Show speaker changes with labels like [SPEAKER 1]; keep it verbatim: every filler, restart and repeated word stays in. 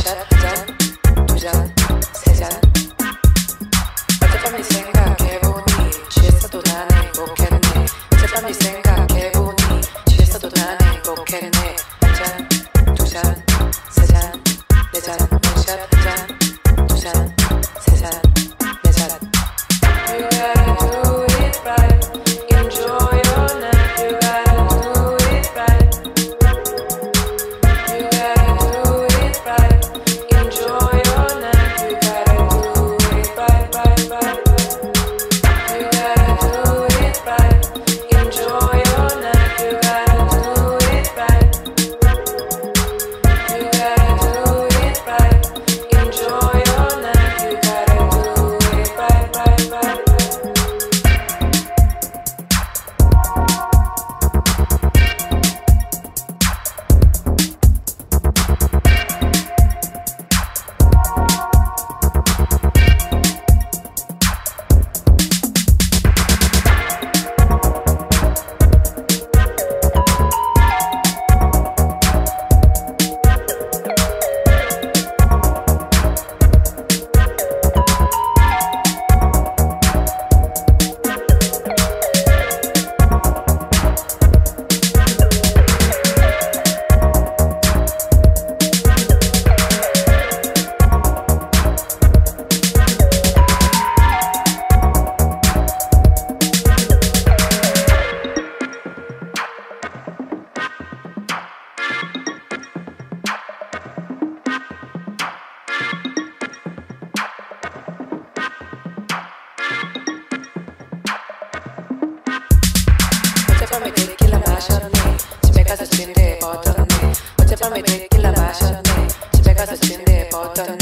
[SPEAKER 1] 원샷 한잔 두잔 세잔 어젯밤 이 생각해보니 취했어도 난 행복했네 어젯밤 이 생각해보니 취했어도 난 행복했네 한잔 두잔 세잔 네잔 원샷 한잔 두잔 세잔 네잔 You gotta do it right Enjoy your night You gotta do it right You gotta do it right Enjoy your night You gotta do it right, right, right, right You gotta do it right Enjoy your night You gotta do it right You gotta do it right Enjoy your night You gotta do it right, right, right, right 어젯밤에 데킬라 마셨네 집에 가서 침대에 뻗었네 어젯밤에 데킬라 마셨네 집에 가서 침대에 뻗었네